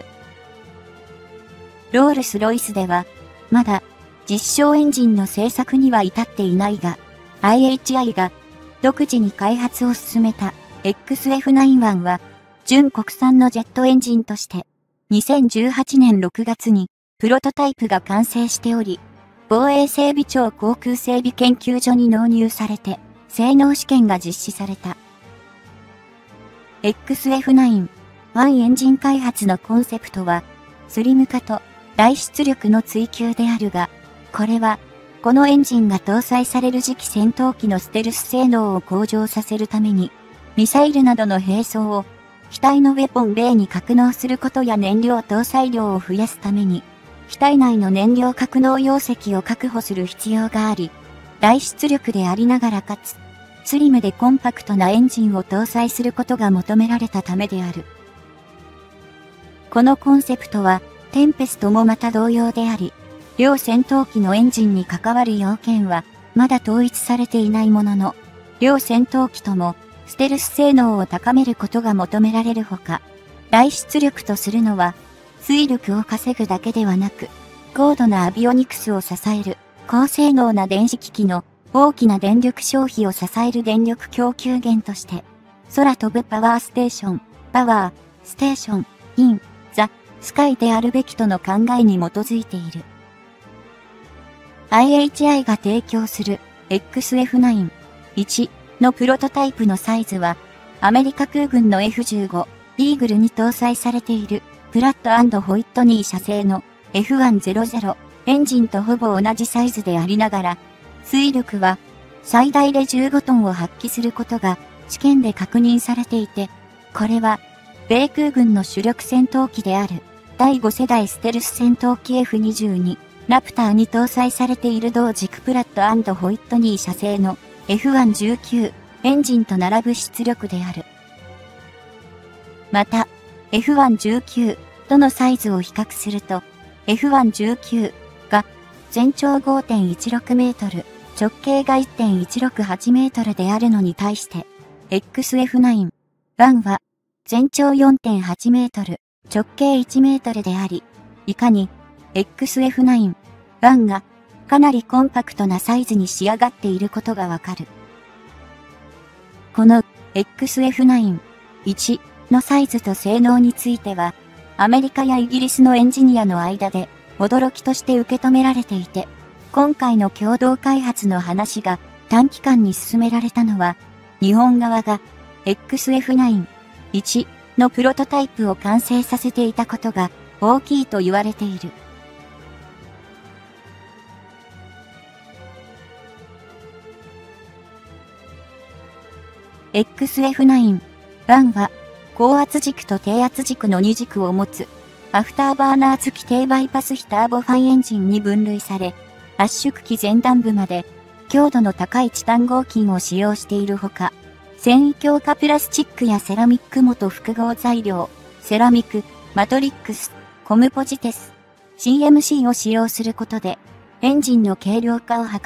ロールスロイスでは、まだ実証エンジンの製作には至っていないが、アイエイチアイ が独自に開発を進めた エックスエフナインワン は、純国産のジェットエンジンとして、にせんじゅうはちねんろくがつにプロトタイプが完成しており、防衛整備庁航空整備研究所に納入されて、性能試験が実施された。エックスエフナイン、ワン エンジン開発のコンセプトは、スリム化と大出力の追求であるが、これは、このエンジンが搭載される次期戦闘機のステルス性能を向上させるために、ミサイルなどの兵装を、機体のウェポンベイに格納することや燃料搭載量を増やすために、機体内の燃料格納容積を確保する必要があり、大出力でありながらかつ、スリムでコンパクトなエンジンを搭載することが求められたためである。このコンセプトは、テンペストもまた同様であり、両戦闘機のエンジンに関わる要件は、まだ統一されていないものの、両戦闘機とも、ステルス性能を高めることが求められるほか、大出力とするのは、推力を稼ぐだけではなく、高度なアビオニクスを支える、高性能な電子機器の大きな電力消費を支える電力供給源として、空飛ぶパワーステーション、パワー、ステーション、イン、ザ、スカイであるべきとの考えに基づいている。アイエイチアイ が提供する エックスエフナイン、ワン のプロトタイプのサイズは、アメリカ空軍の エフじゅうご イーグルに搭載されているプラット&ホイットニー社製の エフひゃくエンジンとほぼ同じサイズでありながら、推力は最大でじゅうごトンを発揮することが試験で確認されていて、これは米空軍の主力戦闘機であるだいご世代ステルス戦闘機 エフにじゅうに ラプターに搭載されている同軸プラット&ホイットニー社製の エフじゅうきゅう エンジンと並ぶ出力である。また、エフじゅうきゅう とのサイズを比較すると、エフじゅうきゅう が全長 ごてんいちろくメートル、直径が いってんいちろくはちメートルであるのに対して、エックスエフナイン、ワン は全長 よんてんはちメートル、直径いちメートルであり、いかに エックスエフナイン、ワン がかなりコンパクトなサイズに仕上がっていることがわかる。この エックスエフナイン、ワン のサイズと性能については、アメリカやイギリスのエンジニアの間で驚きとして受け止められていて、今回の共同開発の話が短期間に進められたのは、日本側が エックスエフナイン、 いちのプロトタイプを完成させていたことが大きいと言われている。エックスエフナイン ワンは高圧軸と低圧軸のに軸を持つアフターバーナー付き低バイパス比ターボファンエンジンに分類され、圧縮機前段部まで強度の高いチタン合金を使用しているほか、繊維強化プラスチックやセラミック元複合材料、セラミック、マトリックス、コムポジテス、シーエムシー を使用することで、エンジンの軽量化を図った。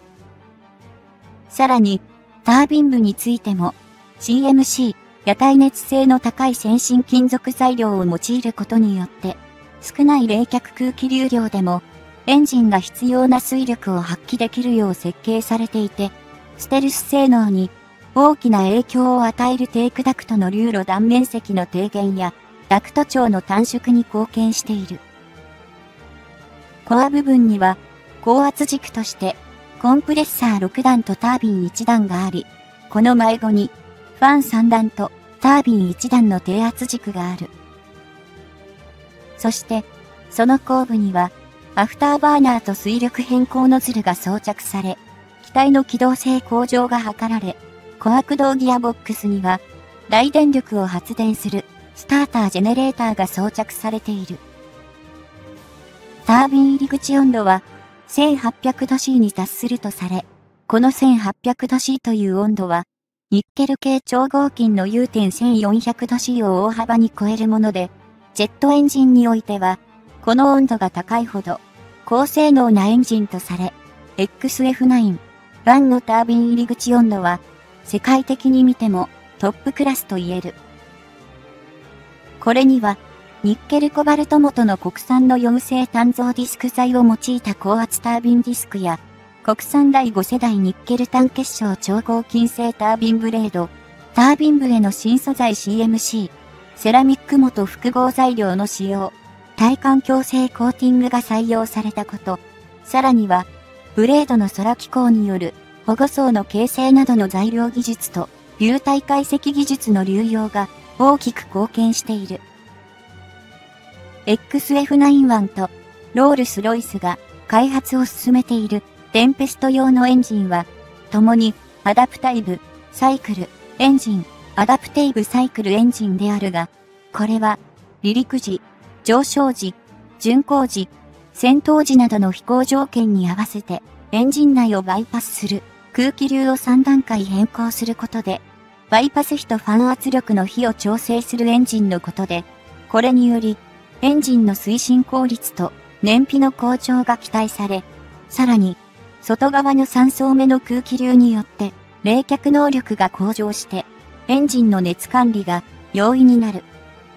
さらに、タービン部についても、シーエムシー、や耐熱性の高い先進金属材料を用いることによって、少ない冷却空気流量でも、エンジンが必要な推力を発揮できるよう設計されていて、ステルス性能に大きな影響を与えるテークダクトの流路断面積の低減や、ダクト長の短縮に貢献している。コア部分には、高圧軸として、コンプレッサーろく段とタービンいち段があり、この迷子に、ファンさん段とタービンいち段の低圧軸がある。そして、その後部には、アフターバーナーと水力変更ノズルが装着され、機体の機動性向上が図られ、小悪動ギアボックスには、大電力を発電するスタータージェネレーターが装着されている。タービン入り口温度は、せんはっぴゃくど C に達するとされ、この せんはっぴゃくど C という温度は、ニッケル系超合金の融点 せんよんひゃくど C を大幅に超えるもので、ジェットエンジンにおいては、この温度が高いほど、高性能なエンジンとされ、エックスエフナイン ワンのタービン入り口温度は、世界的に見てもトップクラスと言える。これには、ニッケルコバルト元の国産のよ無性単造ディスク材を用いた高圧タービンディスクや、国産だいご世代ニッケル単結晶超合金製タービンブレード、タービン部への新素材 シーエムシー、セラミック元複合材料の使用、耐環境性コーティングが採用されたこと、さらには、ブレードの空気口による保護層の形成などの材料技術と流体解析技術の流用が大きく貢献している。エックスエフナイン ワンとロールスロイスが開発を進めているテンペスト用のエンジンは、共にアダプタイブ、サイクル、エンジン、アダプテイブサイクルエンジンであるが、これは離陸時、上昇時、巡航時、戦闘時などの飛行条件に合わせてエンジン内をバイパスする空気流をさん段階変更することで、バイパス比とファン圧力の比を調整するエンジンのことで、これによりエンジンの推進効率と燃費の向上が期待され、さらに外側のさん層目の空気流によって冷却能力が向上して、エンジンの熱管理が容易になる。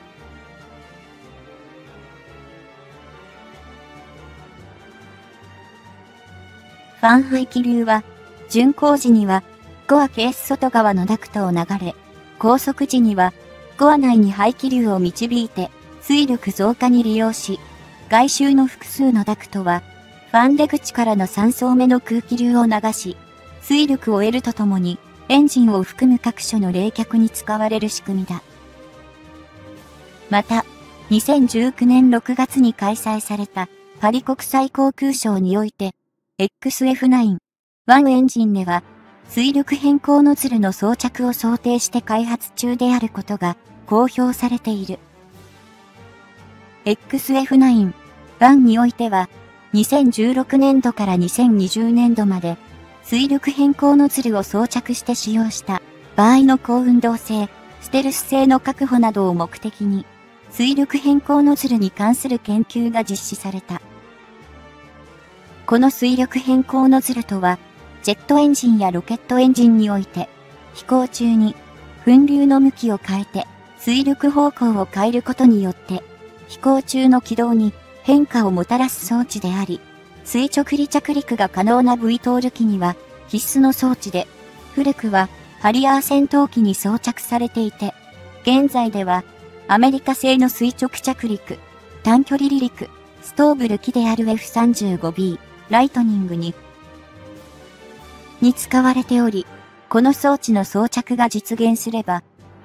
ファン排気流は、巡航時には、コアケース外側のダクトを流れ、高速時には、コア内に排気流を導いて、推力増加に利用し、外周の複数のダクトは、ファン出口からのさん層目の空気流を流し、推力を得るとともに、エンジンを含む各所の冷却に使われる仕組みだ。また、にせんじゅうきゅうねんろくがつに開催されたパリ国際航空ショーにおいて、エックスエフナイン ワンエンジンでは、水力変更ノズルの装着を想定して開発中であることが公表されている。エックスエフナイン ワンにおいては、にせんじゅうろくねんどからにせんにじゅうねんどまで、水力変更ノズルを装着して使用した場合の高運動性、ステルス性の確保などを目的に、水力変更ノズルに関する研究が実施された。この水力変更ノズルとは、ジェットエンジンやロケットエンジンにおいて、飛行中に噴流の向きを変えて、水力方向を変えることによって、飛行中の軌道に変化をもたらす装置であり、垂直離着陸が可能な ブイ トール機には必須の装置で、古くはハリアー戦闘機に装着されていて、現在ではアメリカ製の垂直着陸、短距離離陸、ストーブル機である エフさんじゅうごビー、ライトニングに、に使われており、この装置の装着が実現すれば、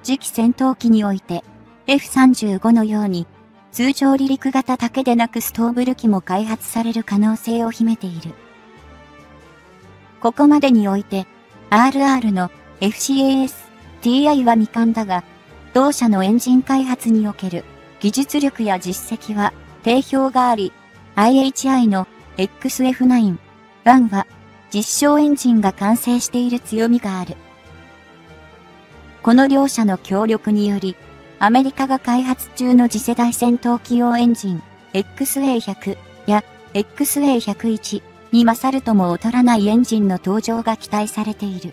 次期戦闘機において エフさんじゅうご のように通常離陸型だけでなくストーブル機も開発される可能性を秘めている。ここまでにおいて アールアール の エフシーエーエスティーアイ は未完だが、同社のエンジン開発における技術力や実績は定評があり、アイエイチアイ の エックスエフナイン ワンは実証エンジンが完成している強みがある。この両社の協力により、アメリカが開発中の次世代戦闘機用エンジン エックスエーひゃく や エックスエーひゃくいち に勝るとも劣らないエンジンの登場が期待されている。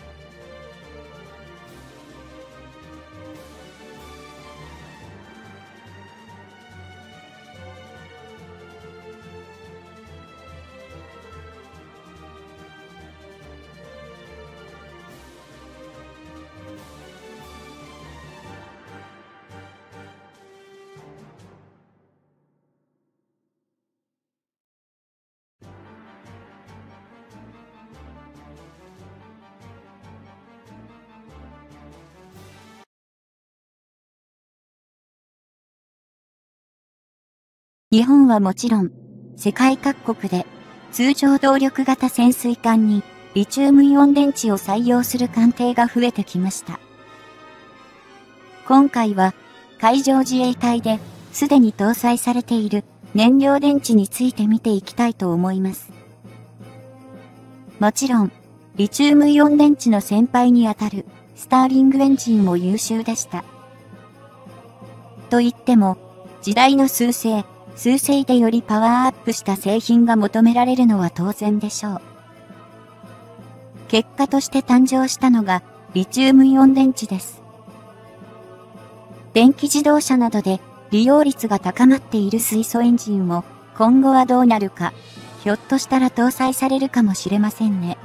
日本はもちろん、世界各国で通常動力型潜水艦にリチウムイオン電池を採用する艦艇が増えてきました。今回は海上自衛隊ですでに搭載されている燃料電池について見ていきたいと思います。もちろん、リチウムイオン電池の先輩にあたるスターリングエンジンも優秀でした。と言っても、時代の趨勢、趨勢でよりパワーアップした製品が求められるのは当然でしょう。結果として誕生したのがリチウムイオン電池です。電気自動車などで利用率が高まっている水素エンジンも今後はどうなるか、ひょっとしたら搭載されるかもしれませんね。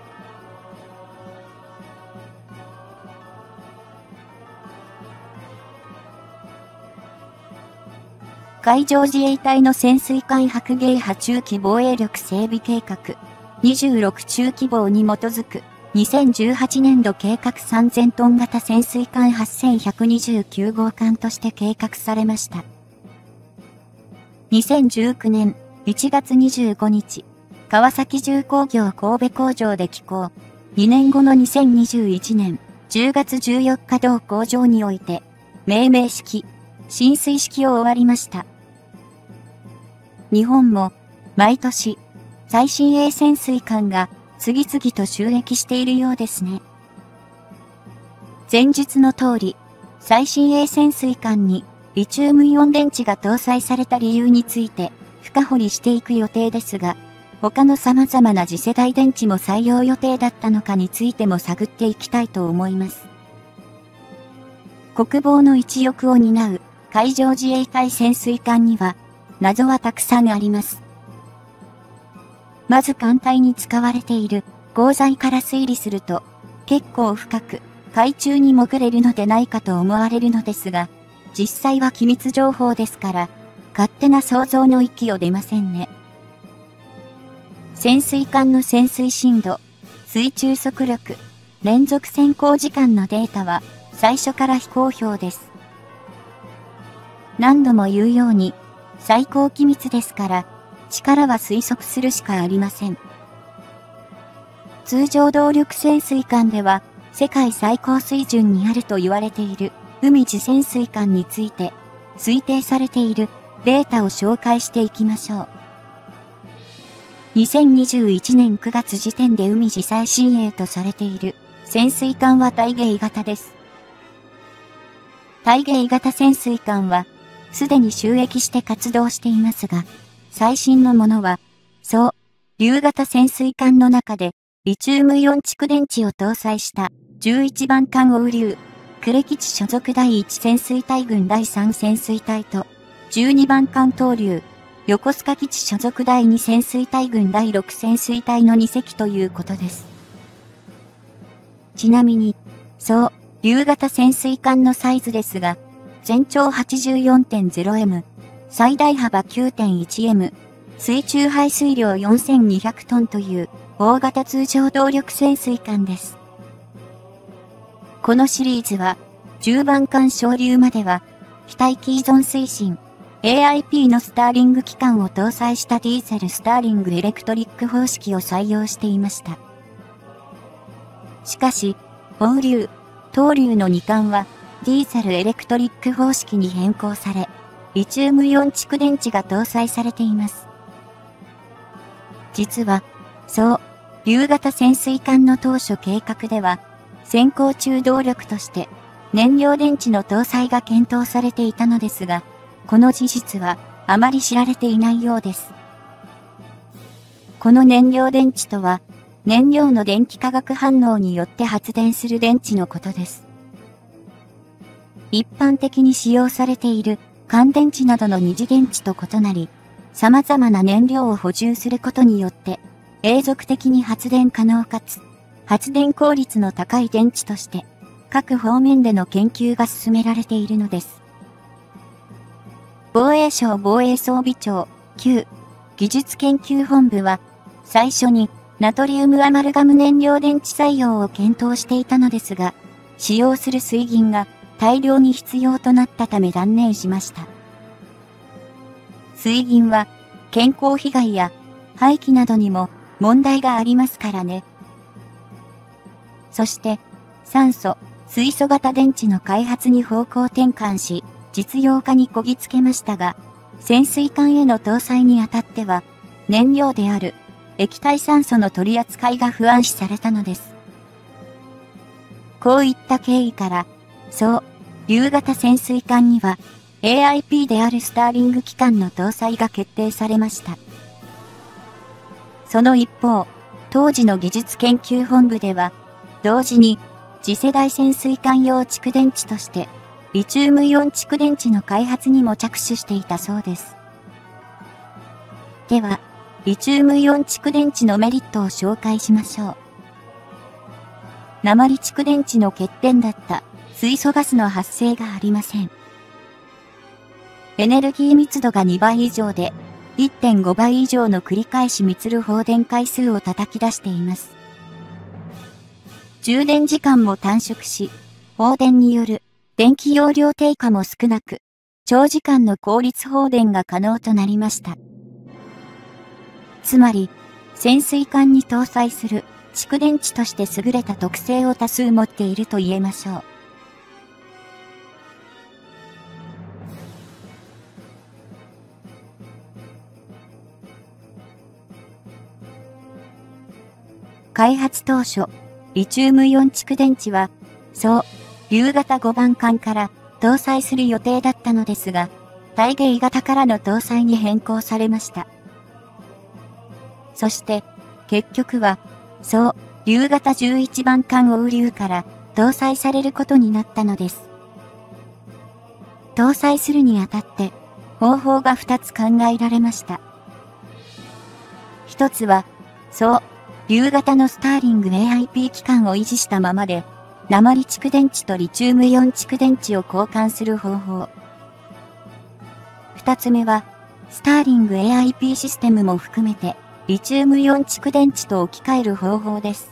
海上自衛隊の潜水艦白鯨波中期防衛力整備計画にじゅうろく中期防に基づくにせんじゅうはちねん度計画さんぜんトン型潜水艦はっせんひゃくにじゅうきゅう号艦として計画されました。にせんじゅうきゅうねんいちがつにじゅうごにち、川崎重工業神戸工場で起工。にねんごのにせんにじゅういちねんじゅうがつじゅうよっか同工場において、命名式、進水式を終わりました。日本も、毎年、最新鋭潜水艦が次々と就役しているようですね。前述の通り、最新鋭潜水艦にリチウムイオン電池が搭載された理由について深掘りしていく予定ですが、他の様々な次世代電池も採用予定だったのかについても探っていきたいと思います。国防の一翼を担う海上自衛隊潜水艦には謎はたくさんあります。まず艦隊に使われている鋼材から推理すると結構深く海中に潜れるのでないかと思われるのですが、実際は機密情報ですから勝手な想像の域を出ませんね。潜水艦の潜水深度、水中速力、連続潜航時間のデータは最初から非公表です。何度も言うように最高機密ですから力は推測するしかありません。通常動力潜水艦では世界最高水準にあると言われている海地潜水艦について推定されているデータを紹介していきましょう。にせんにじゅういちねんくがつ時点で海地最新鋭とされている潜水艦は大鯨型です。大鯨型潜水艦はすでに就役して活動していますが、最新のものは、そう、竜型潜水艦の中で、リチウムイオン蓄電池を搭載したじゅういちばん艦欧竜、呉基地所属だいいち潜水隊群だいさん潜水隊と、じゅうにばん艦東竜、横須賀基地所属だいに潜水隊群だいろく潜水隊のに隻ということです。ちなみに、そう、竜型潜水艦のサイズですが、全長 はちじゅうよんてんゼロエム、最大幅 きゅうてんいちエム、水中排水量よんせんにひゃくトンという大型通常動力潜水艦です。このシリーズはじゅうばん艦昇竜までは、非待機依存推進、エーアイピー のスターリング機関を搭載したディーゼルスターリングエレクトリック方式を採用していました。しかし、放流、東流のに艦は、ディーゼルエレクトリック方式に変更され、リチウムイオン蓄電池が搭載されています。実は、そう、竜型潜水艦の当初計画では、先行中動力として、燃料電池の搭載が検討されていたのですが、この事実はあまり知られていないようです。この燃料電池とは、燃料の電気化学反応によって発電する電池のことです。一般的に使用されている乾電池などの二次電池と異なり、様々な燃料を補充することによって、永続的に発電可能かつ、発電効率の高い電池として、各方面での研究が進められているのです。防衛省防衛装備庁旧技術研究本部は、最初にナトリウムアマルガム燃料電池採用を検討していたのですが、使用する水銀が大量に必要となったため断念しました。水銀は健康被害や廃棄などにも問題がありますからね。そして酸素、水素型電池の開発に方向転換し、実用化にこぎつけましたが、潜水艦への搭載にあたっては、燃料である液体酸素の取り扱いが不安視されたのです。こういった経緯から、そう、竜型潜水艦には エーアイピー であるスターリング機関の搭載が決定されました。その一方、当時の技術研究本部では、同時に次世代潜水艦用蓄電池として、リチウムイオン蓄電池の開発にも着手していたそうです。では、リチウムイオン蓄電池のメリットを紹介しましょう。鉛蓄電池の欠点だった水素ガスの発生がありません。エネルギー密度がにばい以上で いってんごばい以上の繰り返し満る放電回数を叩き出しています。充電時間も短縮し、放電による電気容量低下も少なく、長時間の効率放電が可能となりました。つまり、潜水艦に搭載する蓄電池として優れた特性を多数持っていると言えましょう。開発当初、リチウムイオン蓄電池は、そう、竜型ごばん艦から搭載する予定だったのですが、大芸型からの搭載に変更されました。そして、結局は、そう、竜型じゅういちばん艦オウリュウから搭載されることになったのです。搭載するにあたって、方法がふたつ考えられました。一つは、そう、竜型のスターリング エーアイピー 機関を維持したままで、鉛蓄電池とリチウムイオン蓄電池を交換する方法。二つ目は、スターリング エーアイピー システムも含めて、リチウムイオン蓄電池と置き換える方法です。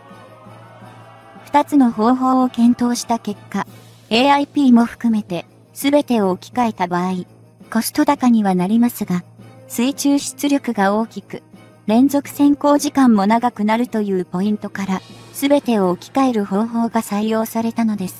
二つの方法を検討した結果、エーアイピー も含めて、すべてを置き換えた場合、コスト高にはなりますが、水中出力が大きく、連続潜航時間も長くなるというポイントから、すべてを置き換える方法が採用されたのです。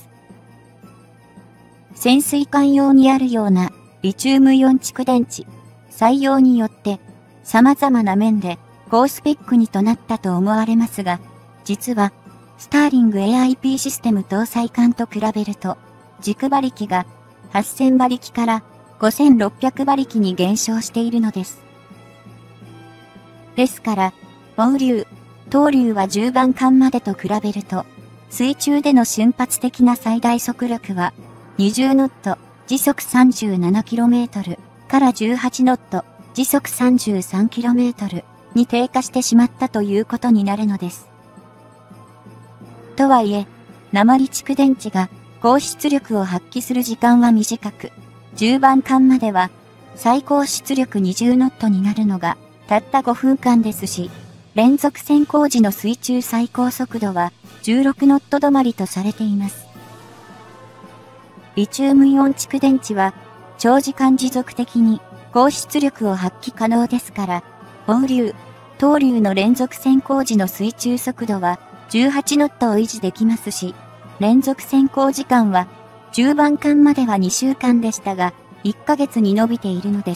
潜水艦用にあるようなリチウムイオン蓄電池、採用によって、様々な面で高スペックにとなったと思われますが、実は、スターリング エーアイピー システム搭載艦と比べると、軸馬力がはっせん馬力からごせんろっぴゃく馬力に減少しているのです。ですから、放流、東流はじゅうばん艦までと比べると、水中での瞬発的な最大速力は、にじゅうノット、時速 さんじゅうななキロメートル からじゅうはちノット、時速 さんじゅうさんキロメートル に低下してしまったということになるのです。とはいえ、鉛蓄電池が高出力を発揮する時間は短く、じゅうばん艦までは最高出力にじゅうノットになるのがたったごふんかんですし、連続潜航時の水中最高速度はじゅうろくノット止まりとされています。 リチウムイオン蓄電池は、長時間持続的に高出力を発揮可能ですから、放流、投流の連続潜航時の水中速度はじゅうはちノットを維持できますし、連続潜航時間はじゅうばんかんまではにしゅうかんでしたが、いっかげつに伸びているのです。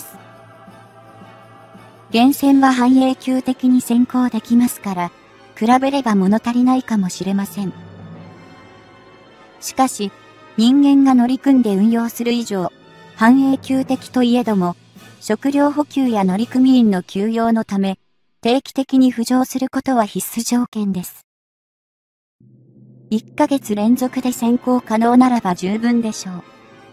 源泉は半永久的に潜航できますから、比べれば物足りないかもしれません。しかし、人間が乗り組んで運用する以上、半永久的といえども、食料補給や乗組員の休養のため、定期的に浮上することは必須条件です。いっかげつ連続で潜航可能ならば十分でしょう。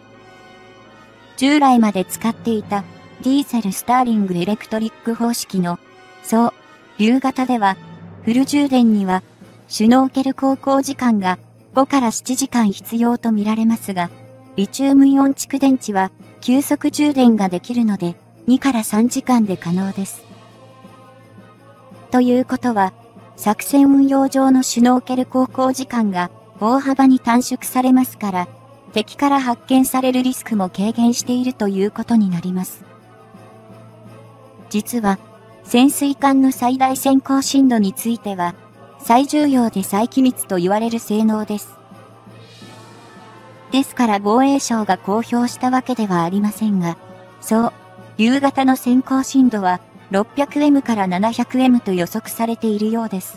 従来まで使っていたディーゼルスターリングエレクトリック方式の総流型では、フル充電にはシュノーケル航行時間がごからななじかん必要と見られますが、リチウムイオン蓄電池は急速充電ができるのでにからさんじかんで可能です。ということは、作戦運用上のシュノーケル航行時間が大幅に短縮されますから、敵から発見されるリスクも軽減しているということになります。実は、潜水艦の最大潜航深度については、最重要で最機密と言われる性能です。ですから防衛省が公表したわけではありませんが、そう、流型の潜航深度は ろっぴゃくエム から ななひゃくエム と予測されているようです。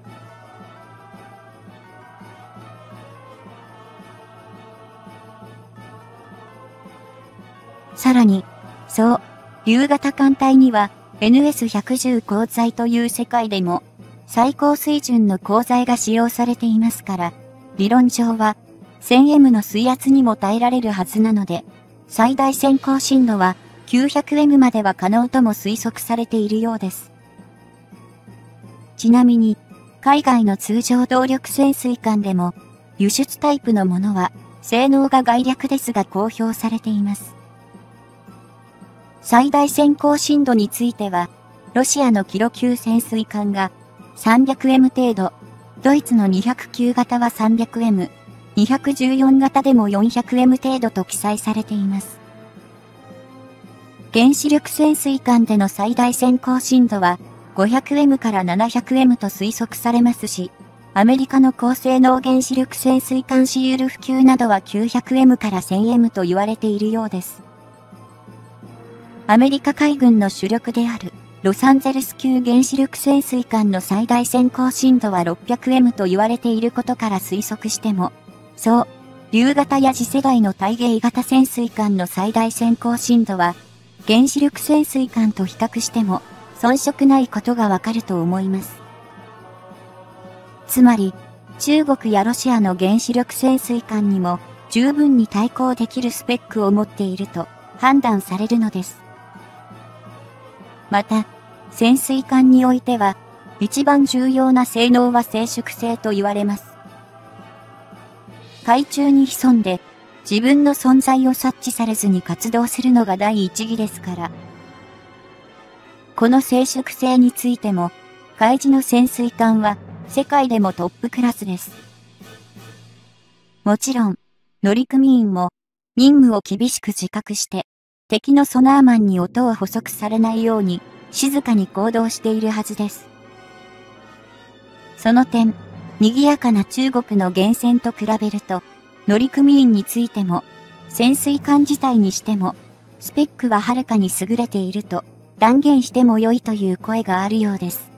さらに、そう、流型艦隊には エヌエスひゃくじゅう 鋼材という世界でも最高水準の鋼材が使用されていますから、理論上は せんエム の水圧にも耐えられるはずなので、最大潜航深度は きゅうひゃくエム までは可能とも推測されているようです。ちなみに、海外の通常動力潜水艦でも、輸出タイプのものは性能が概略ですが公表されています。最大潜航深度については、ロシアのキロ級潜水艦が さんびゃくエム 程度、ドイツのにひゃくきゅう型は さんびゃくエム、にひゃくじゅうよん型でも よんひゃくエム 程度と記載されています。原子力潜水艦での最大潜航深度は ごひゃくエム から ななひゃくエム と推測されますし、アメリカの高性能原子力潜水艦シーウルフ級などは きゅうひゃくエム から せんエム と言われているようです。アメリカ海軍の主力であるロサンゼルス級原子力潜水艦の最大潜航深度は ろっぴゃくエム と言われていることから推測しても、そう、竜型や次世代の対迎型潜水艦の最大潜航深度は、原子力潜水艦と比較しても遜色ないことがわかると思います。つまり、中国やロシアの原子力潜水艦にも十分に対抗できるスペックを持っていると判断されるのです。また、潜水艦においては、一番重要な性能は静粛性と言われます。海中に潜んで、自分の存在を察知されずに活動するのが第一義ですから。この静粛性についても、海自の潜水艦は世界でもトップクラスです。もちろん、乗組員も任務を厳しく自覚して、敵のソナーマンに音を捕捉されないように静かに行動しているはずです。その点、賑やかな中国の源泉と比べると、乗組員についても、潜水艦自体にしても、スペックははるかに優れていると断言しても良いという声があるようです。